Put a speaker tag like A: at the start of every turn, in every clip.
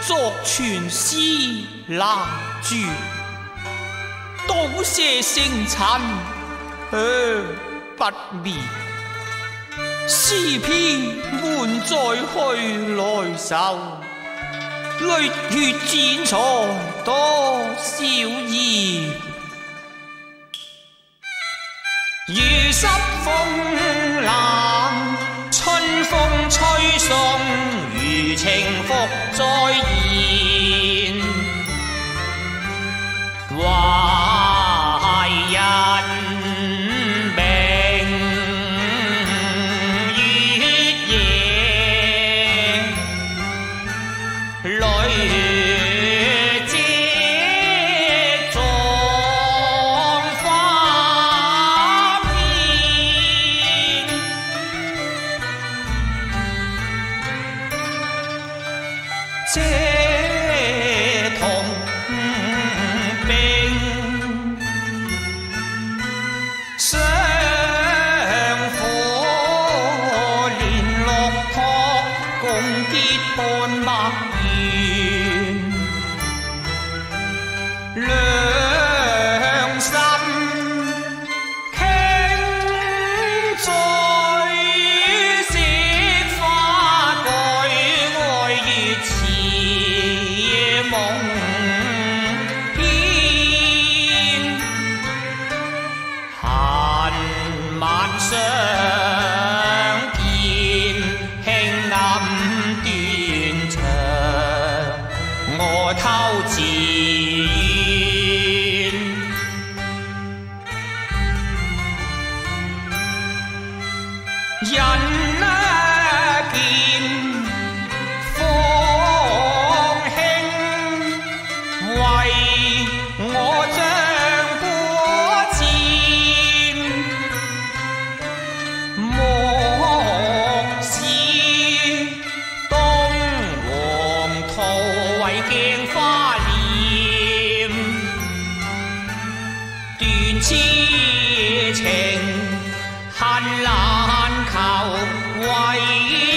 A: 作全诗难絕，倒瀉星塵而不滅。詩篇滿載去來愁，淚血剪裁多少頁。雨濕風冷，春風吹送，餘情復再現。懷人明月夜，淚這同病，相扶連六託，共結伴默緣，兩心傾醉，惜花舉愛月前。夢偏恨晚相見，輕暗斷腸，我偷自怨。人見我將過前，莫視東黃圖為鏡花臉，斷痴情恨難求為。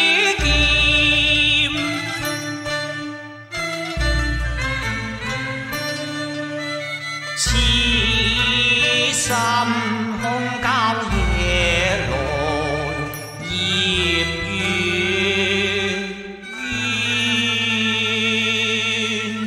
A: 痴心空交夜來葉月圓。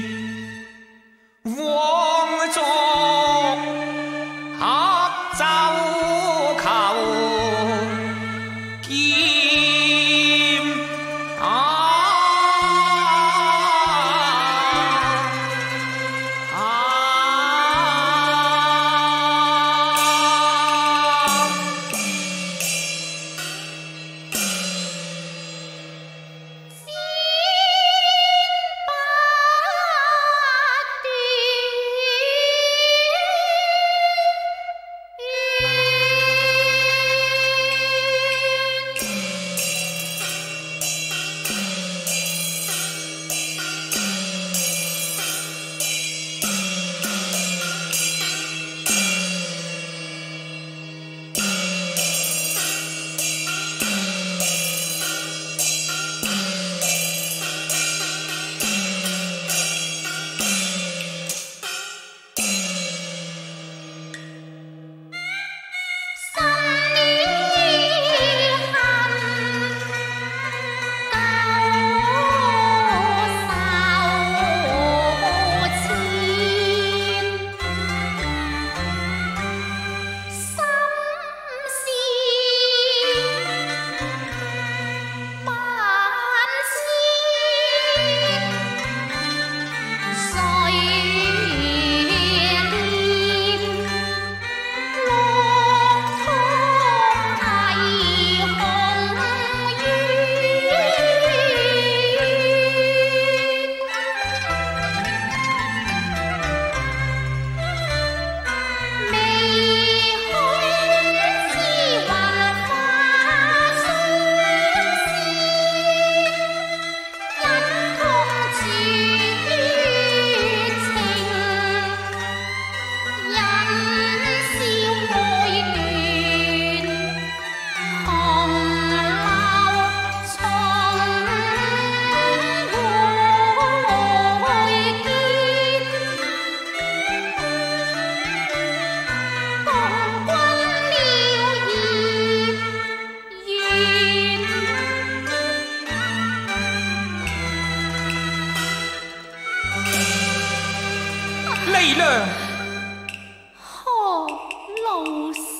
A: 悲涼。
B: 何老師？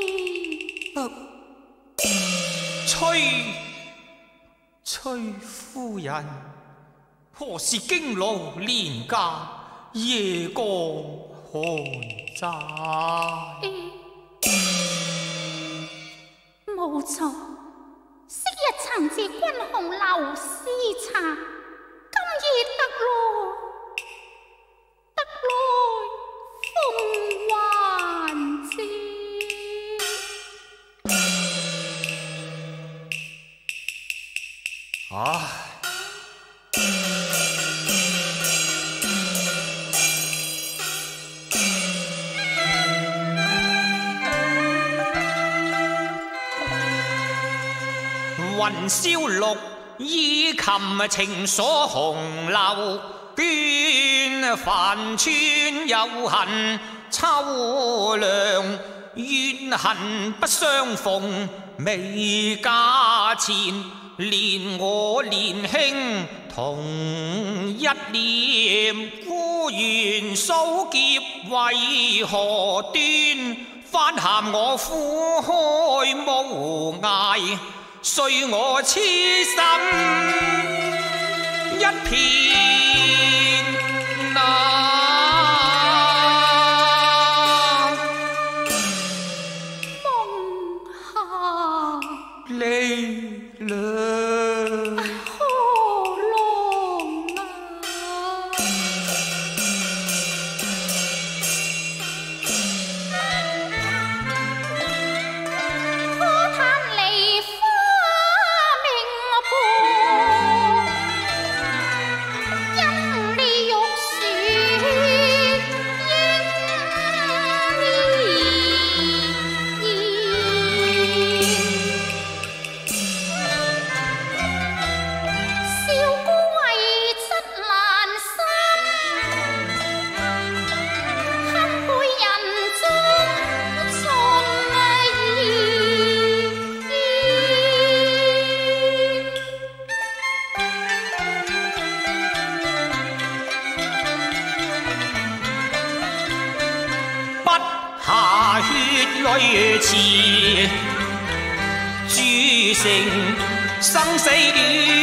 A: 崔夫人，何時經勞年假，夜過寒宅？
B: 冇錯，昔日曾至君紅樓視察，今夜特來奉還之。
A: 唉，雲霄綠衣琴情鎖紅樓，倦帆穿有痕秋涼，怨恨不相逢未嫁前。連我年輕同一念，孤懸數劫為何斷？翻鹹我苦開無涯，碎我痴心一片夢下離涼。下血淚詞，鑄成生死戀。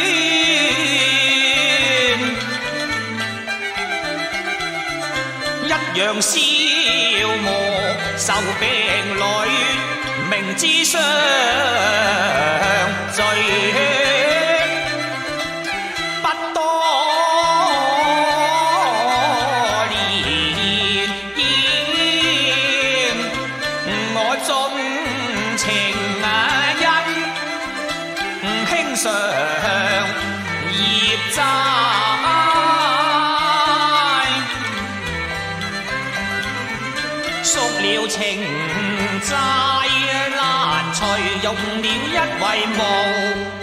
A: 一樣消磨受病累，明知相罪。上業債，贖了情債難除，用了一為無。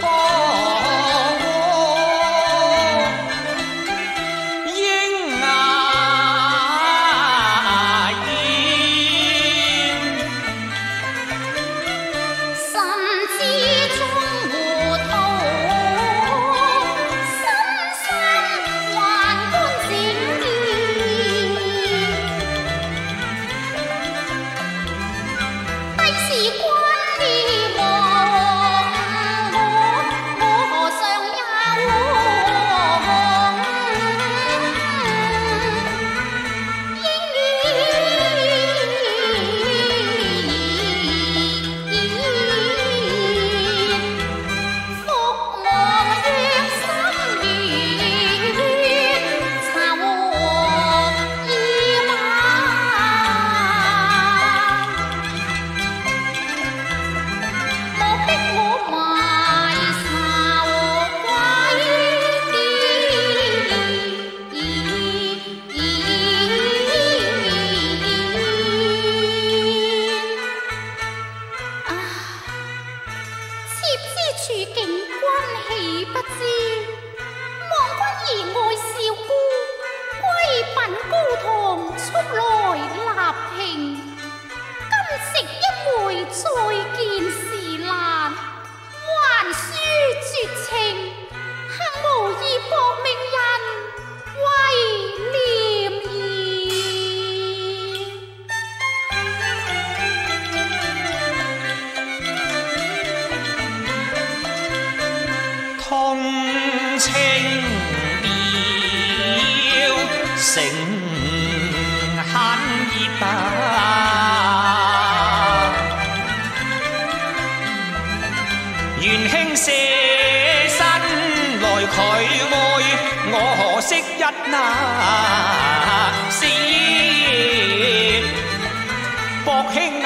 A: 成恨孽啊！元兄舍身來拒愛，我可惜一那時，薄兄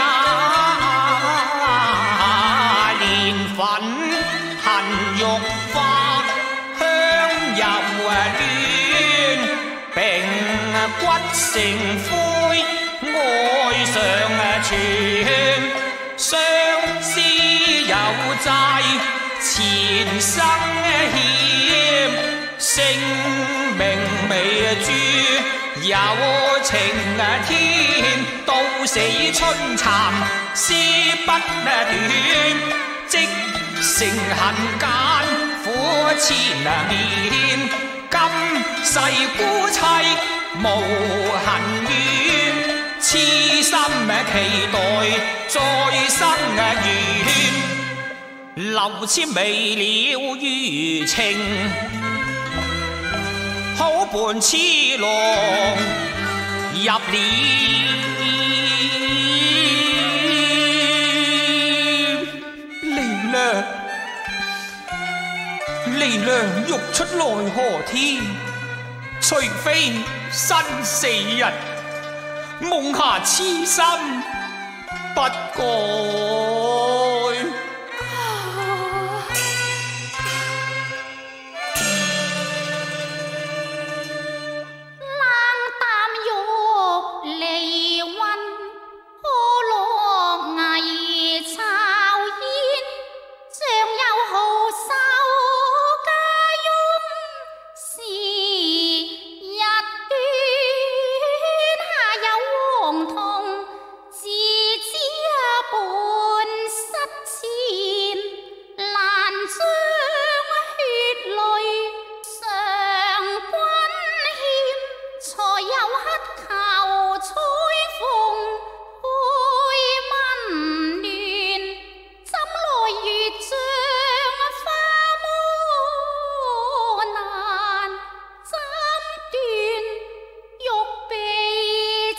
A: 蓮粉恨玉花，香油亂，並骨成灰，愛上傳。相思有債，前生欠，性命未絕，有情天，到死春殘，絲不斷，即成恨間，苦纏綿，今世孤妻無恨怨。痴心期待再生緣，流千未了餘情，好伴痴郎入殮。離娘欲出奈何天，除非生死人。夢下痴心不改，
B: 冷淡玉離魂，可落危巢煙，尚有好手家翁是日短。黃銅自知半失前，難將血淚償君欠，才有乞求彩鳳配文聯，怎來月像花魔難針斷，玉臂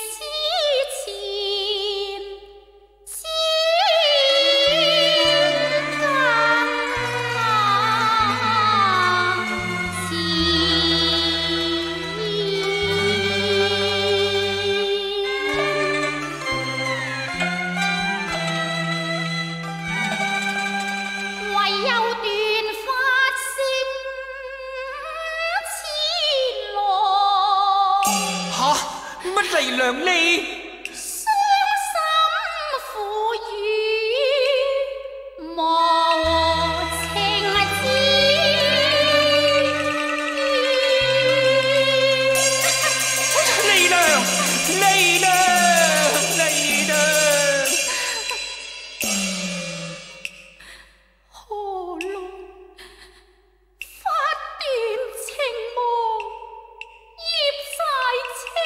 A: 乜離娘呢？
B: 傷心苦語無情知，
A: 離娘，離娘，離娘，
B: 何來髮斷情無？葉晒青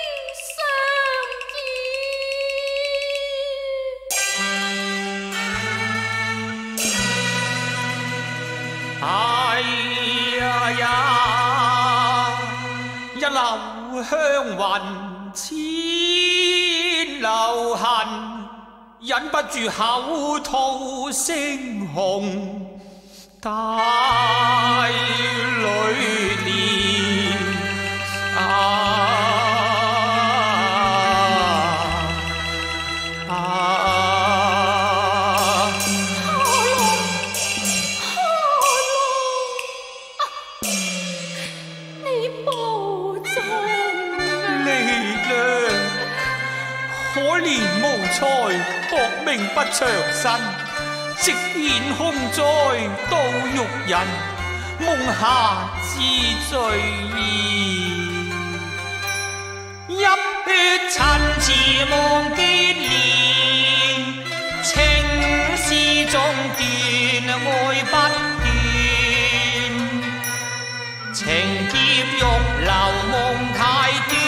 A: 哎呀呀！一縷香雲千流痕，忍不住口吐猩紅，帶淚連可憐無才，薄命不長身，直顯凶災到獄人，夢下知罪意，泣血陳詞夢結連，情絲中斷愛不斷，情劫欲流夢太短。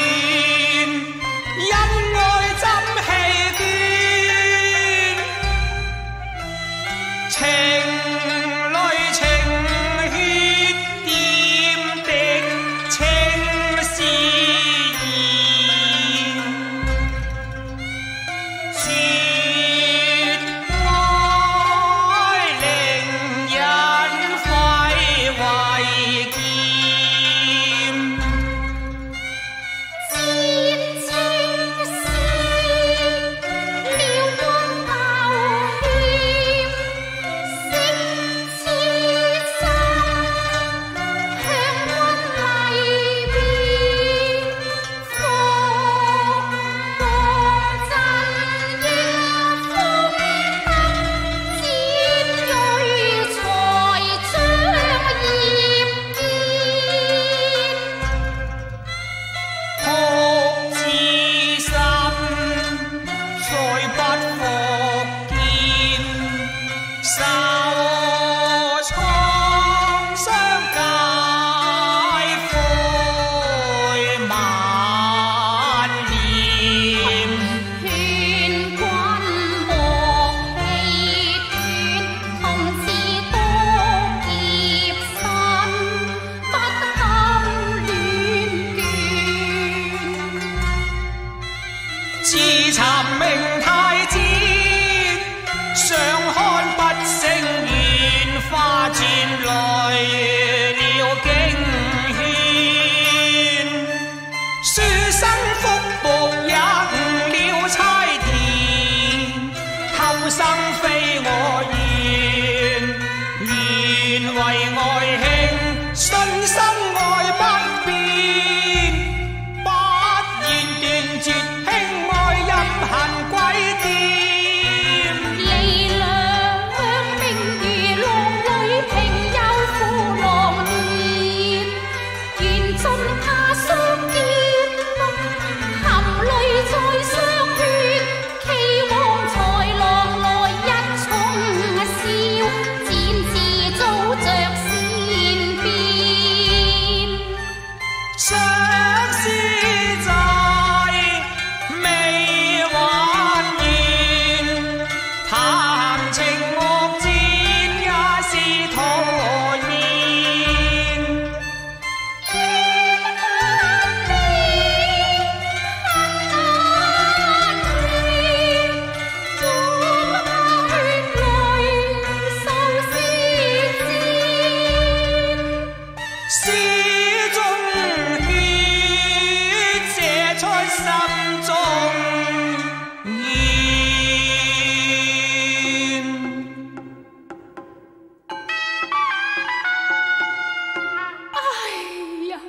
A: 情淚情血點滴，情是
B: 尽怕相見，含淚再相勸，期望才郎來一重笑，漸自遭着善變。
A: 相思在未還完，談情惡戰也是徒然。詩中血寫出心中言。
B: 哎呀，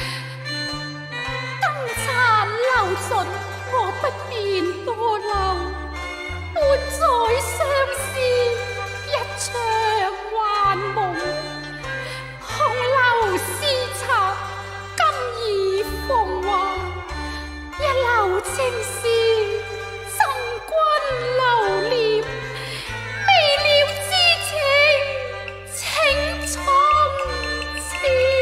B: 燈殘流盡，我不便多留，半載相思，一場幻夢。紅樓詩冊，今已奉還，一縷情絲，贈君留念。未了之情，請從此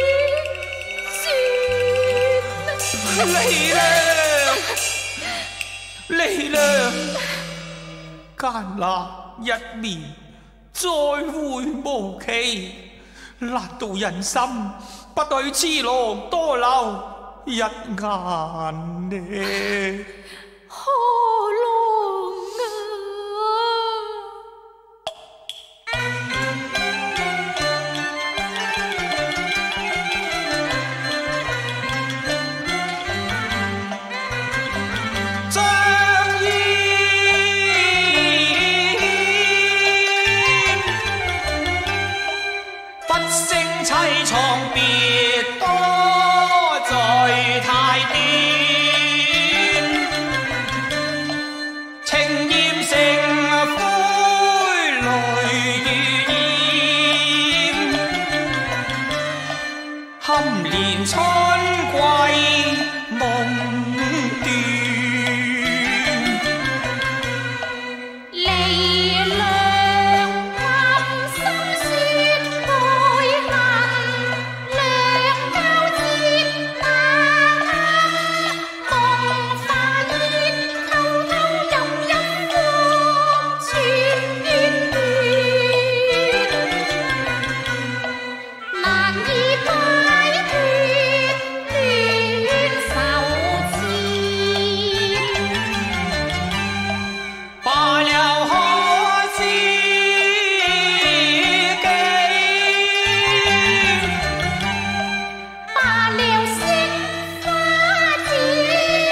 B: 絕。
A: 離娘，離娘，間那一面再會無期，難道人心不對痴郎多留一眼呢？
B: 何郎啊！
A: 張煙不勝凄愴別多罪太短，情染成灰淚如煙，堪憐春季夢斷。
B: 離娘甘心說愛恨，兩交接那夢化煙，偷偷飲一鍋傳怨怨，難以擺脫戀愁纏。
A: 罷了可知己，
B: 罷了惜花子。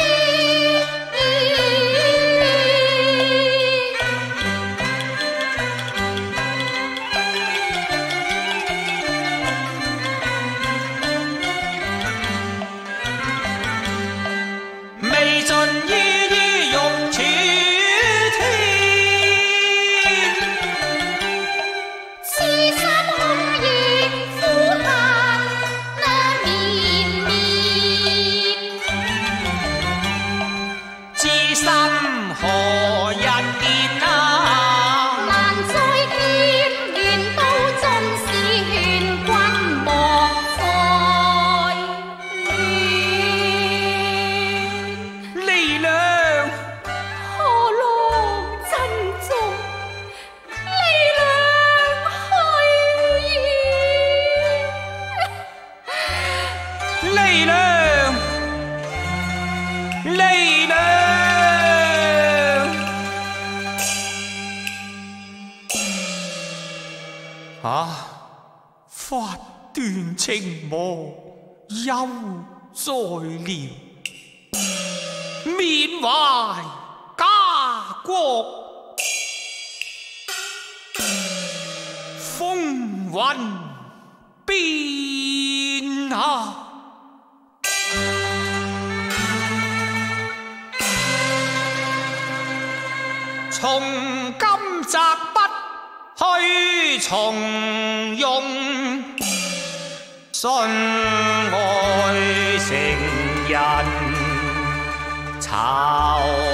A: 未盡依欲處天，
B: 痴心空亦苦恨那綿綿，
A: 知心何日見啊？
B: 難再見，願到盡是勸君莫再戀。
A: 離娘，
B: 何郎珍重，離娘去矣。
A: 離娘，離娘。啊！法斷情魔又再了，緬懷家國，風雲變啊！從今擇不去從容，信愛。 人，愁